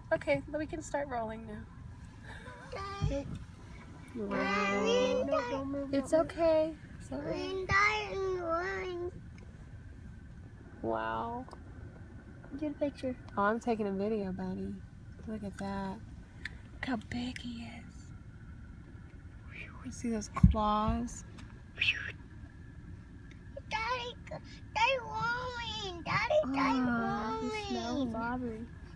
Okay, then we can start rolling now. Daddy, Wow. no, don't move. It's okay. It's okay. Wow. Get a picture. Oh, I'm taking a video, buddy. Look at that. Look how big he is. You see those claws? Daddy, Daddy, want me. Daddy, want me. He smells Bobby.